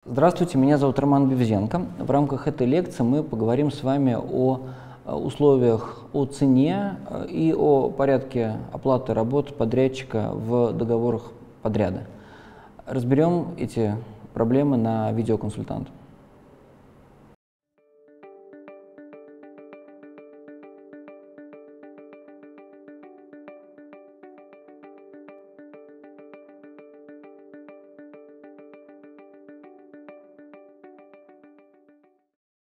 Здравствуйте, меня зовут Роман Бевзенко. В рамках этой лекции мы поговорим с вами о условиях, о цене и о порядке оплаты работ подрядчика в договорах подряда. Разберем эти проблемы на видеоконсультант.